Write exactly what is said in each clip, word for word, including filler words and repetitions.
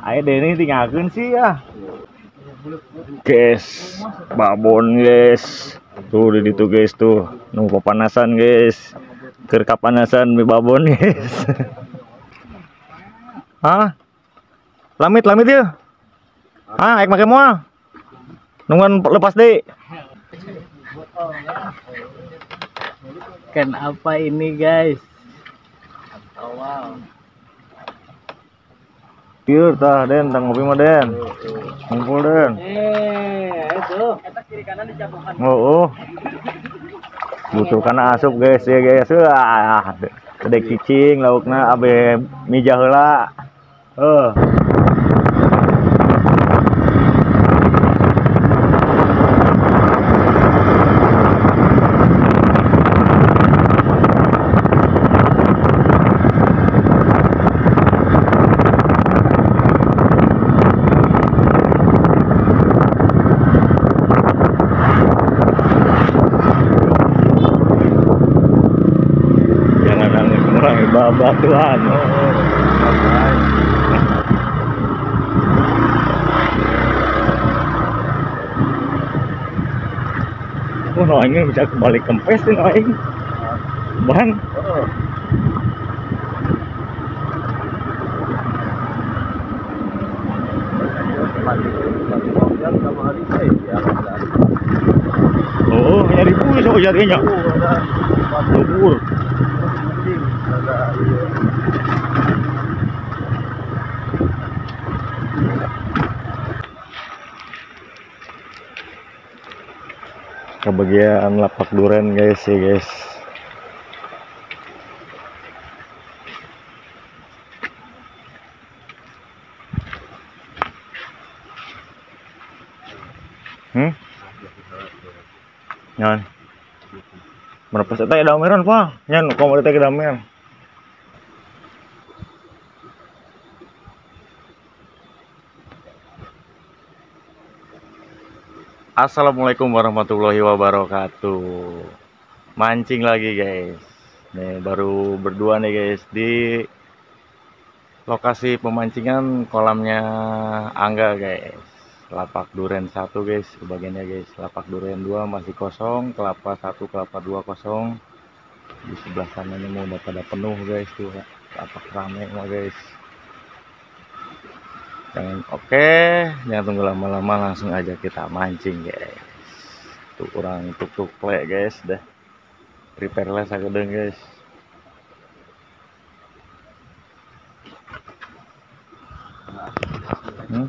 Ayo Denny tinggalkan sih ya. Guys, babon guys. Tuh di situ guys tuh. Nunggu panasan guys. Ker kapanasan mi babon guys. Hah? Lamit lamit ya. Ah, ek make moal. Nungguan lepas deh. Kan apa ini guys? Oh, wow. Kieu tah Den, tang ngopi mah Den. Ngumpul Den. Eh, itu. Eta kiri kanan dijatuhkan. Oh, oh. Butuh kana asup guys ya guys. Wah, gede cicing laukna abe mija heula. Heuh. Batuan. Oh, no, ini bisa kembali kempes nih, no, Bang. Oh, hanya ribu so jadinya. Bubur. Kebagian lapak duren guys ya guys. Hmm? Nyan. Berapa set ya dameran Pak? Nyan komo teh dameran. Assalamualaikum warahmatullahi wabarakatuh. Mancing lagi guys. Nih baru berdua nih guys di lokasi pemancingan kolamnya Angga guys. Lapak duren satu guys, bagiannya guys. Lapak duren dua masih kosong, kelapa satu, kelapa dua kosong. Di sebelah sananya mau udah pada penuh guys tuh. Lapak rame mah guys. Jangan oke, jangan tunggu lama-lama, langsung aja kita mancing guys. Tuh kurang tuk-tuk play guys, dah prepare lah sagedeng guys. Hmm?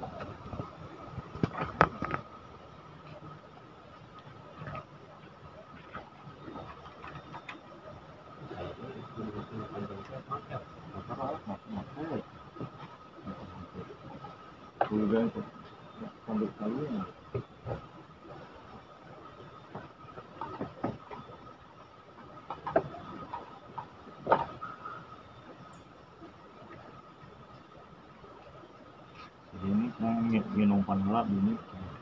Ini saya minum panela ini.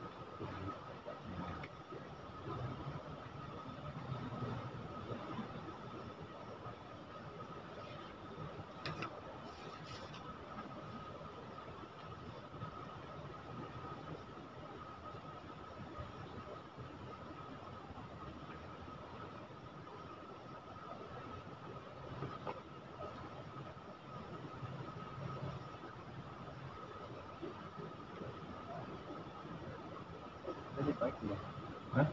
Hah?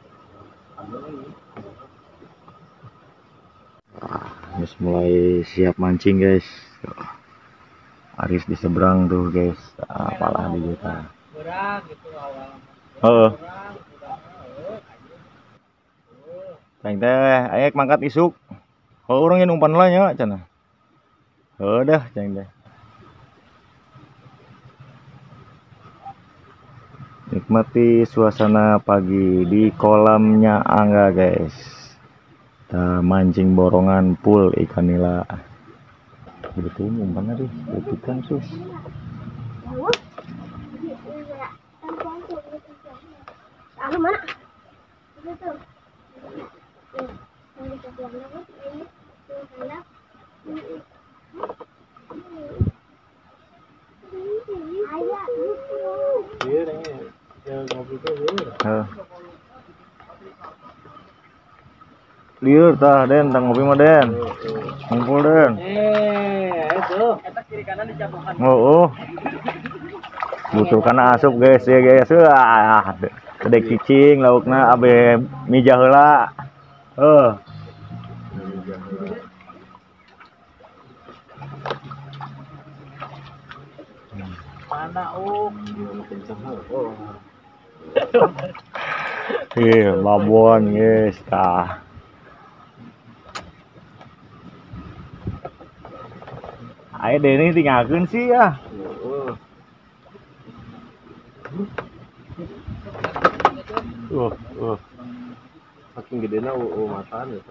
Terus mulai siap mancing guys. Aris di seberang tuh guys. Apalah di kita. Oh. Cang teh, ayo mangkat isuk. Oh orang yang umpan lah ya cenah. Oh dah cang teh. Nikmati suasana pagi di kolamnya Angga guys. Kita mancing borongan full ikan nila. Betul umpan tadi, ikan sus. Anu mana? Itu. Ayah, Iya, ya ngopi tuh liur. Heeh. Liur tah Den, tang ngopi mah Den. Ngumpul Den. Eh, itu. Eta kiri kanan dicapokan. Oh, oh. Butuh kana asup guys ya guys. Wah, kedek cicing laukna abe mija heula. Heuh. Mana uk? Oh. Ih, babon guys tah. Ayo Denny tinggalkeun sih ya. Uh, uh. Saking gedena u matan ya.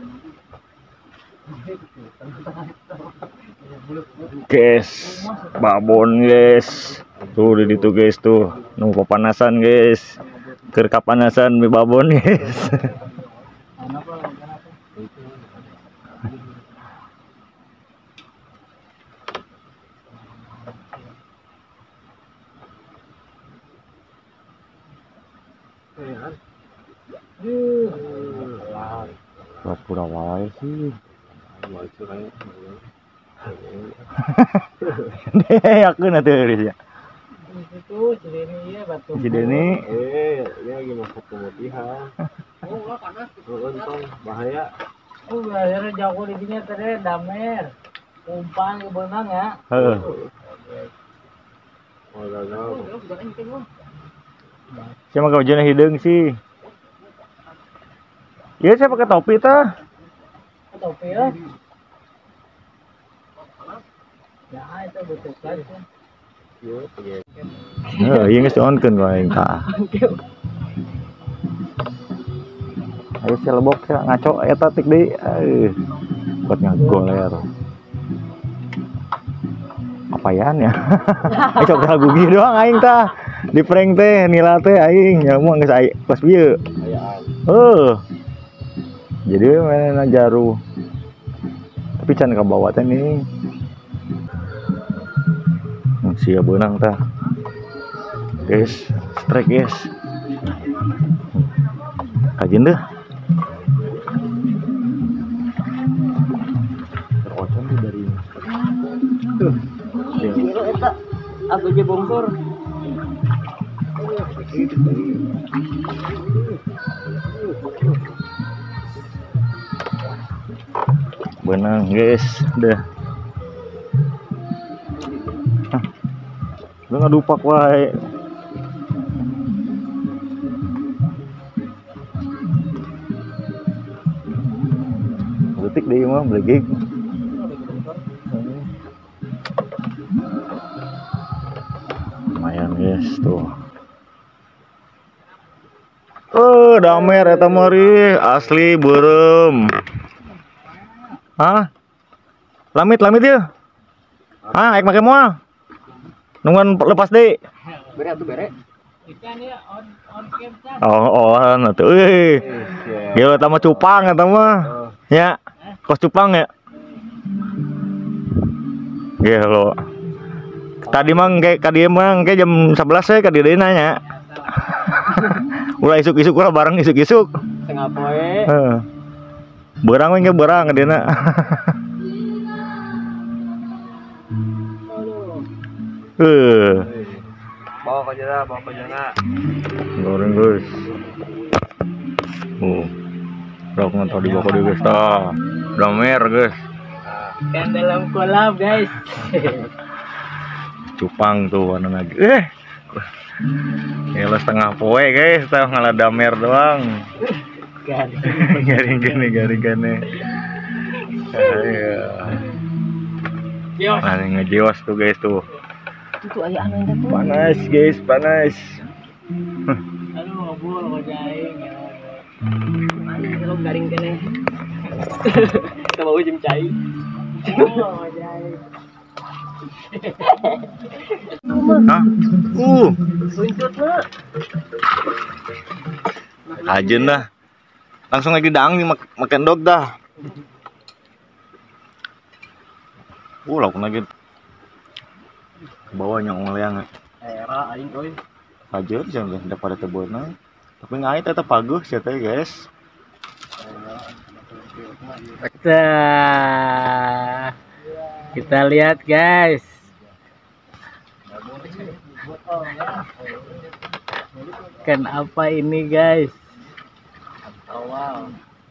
Guys, babon guys. Tuh di situ guys tuh. Nu papanasan guys. Keur kapanasan mi babon guys. Pura-pura wae sih. Deh, aku nanti ya. Itu Cideni ya batu. Cideni. Eh, dia lagi masuk pemutihan. Oh, enggak panas. Untung bahaya. Oh, akhirnya jauh di sini tadi damer. Umpan ke benang ya. Heeh. Oh, gagal. Siapa kau jenis hidung sih? Iya, saya pakai topi tah. Topi ya. Ya, itu betul kan. Heeh, ieu geus onkeun wae aing tah. Ayo si lebok ya ngaco eta tik deui. Eh. Buat ngagoler. Apaan ya? Ayo coba gugi doang aing tah. Di prank teh nila teh aing ya mau geus aing pas bieu. Heuh. Jadi mainan jaru. Tapi can ka bawa teh nih. Hmm, sia beunang tah. Guys, strike guys. Kajian deh. Terocon tuh dari tuh. Kira eta aku je bongsor. Benang guys, dah. Hah. Lu ngadupak wae. Detik deh mah belegig. Lumayan guys tuh. Oh, damer eta mari asli beureum. Hah? Lamit lamit ya? Hah, aik make moal. Nungguan lepas deui. Bere atuh bere. Ikan ya on on cam. Oh, oh, atuh euy. Ge eta mah cupang eta mah. Ya. Kos cupang ya. Ge lo. Tadi mah ge ka dieu mah ge jam sebelas we ka dieu nanya. Ulah isuk-isuk ulah bareng isuk-isuk. Tengah poe. Heeh. Berang we ge berang kadina. Eh. Bawa ke jana, bawa ke jana. Goreng guys. Oh. Rok nonton di bawah dia guys tah. Damer guys. Kan dalam kolam guys. Cupang tuh warna lagi. Eh. Gila setengah poe guys, tah ngalah damer doang. Garing gini garing gini. Iya. Yo. Nah, ngejewas tuh guys tuh. itu ayah anu yang tuh. Panas guys, panas. Aduh, ngobrol kok jaing ya. Mana kalau garing kene. Kita mau ujung cai. Oh, jaing. Hah? Uh, Buntut mah. ajen dah. Langsung lagi dang nih mak makan dog dah. Uh, lauk lagi. ke bawah yang ngeleang. Era aing euy. Aja jangan udah pada tebeuna. Tapi ngai tetap bagus ya teh guys. Kita kita lihat guys. Ikan apa ini guys? Wow.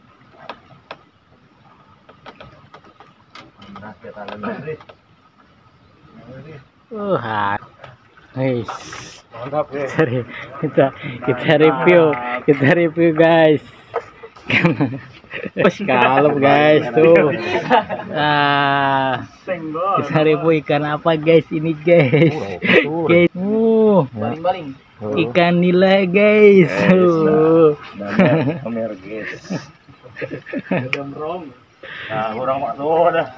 Uh, guys. Mantap guys. Kita kita review, kita review guys. Pas kalem guys tuh. Ah, kita review ikan apa guys ini guys? Guys, uh, Baling-baling. ikan nila guys. Uh. Kamer guys. Gemrong. Nah, kurang mak tuh dah.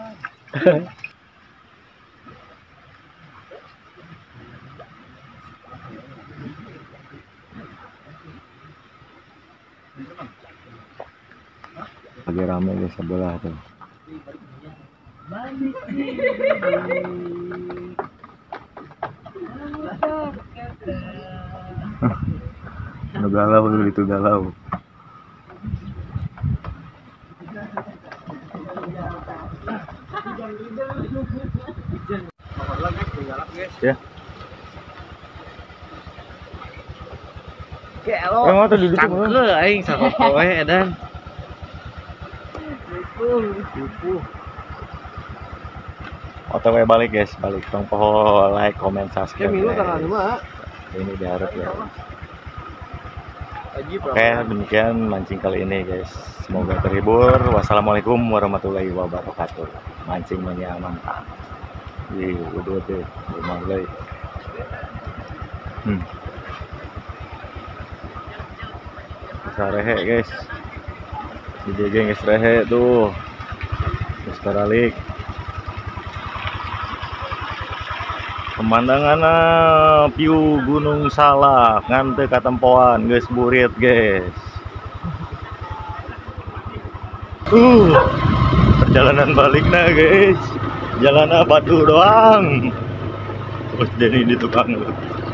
Lagi rame di sebelah tuh. Udah galau tuh itu galau. Ya. Kelo. Emang tuh duduk Cangke aing sama kowe edan. O T W balik guys, balik. Tong poho like, comment, subscribe. Minggu guys. tanggal lima. Ini diharap ya. Aji Oke, demikian mancing kali ini guys. Semoga terhibur. Wassalamualaikum warahmatullahi wabarakatuh. Mancing mania mantap. Ih, udah deh, mulai. Hmm. Bisa rehe guys. Di geng guys rehe tuh. Terus teralik. Pemandangan view Gunung Salak ngan teu katempoan geus burit guys. Uh, perjalanan baliknya guys. Jalan batu doang. Terus dari di tukang lu.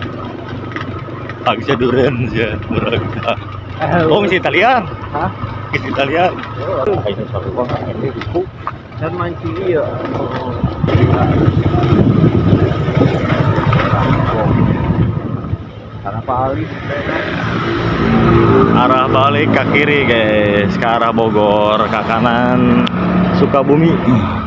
Agak duren ya, murah. Oh, masih Italian. Hah? Masih Italian. Ini satu bang, ini buku. Dan mancing iya. Arah balik. Arah balik ke kiri guys, ke arah Bogor, ke kanan Sukabumi.